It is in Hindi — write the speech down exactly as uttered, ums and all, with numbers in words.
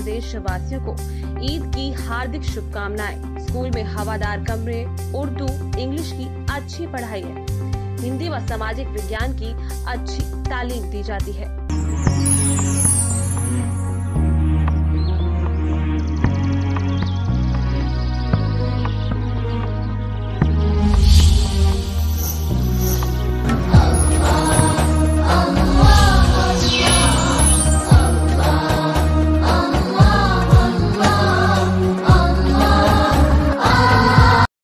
प्रदेश वासियों को ईद की हार्दिक शुभकामनाएं। स्कूल में हवादार कमरे, उर्दू इंग्लिश की अच्छी पढ़ाई है, हिंदी व सामाजिक विज्ञान की अच्छी तालीम दी जाती है।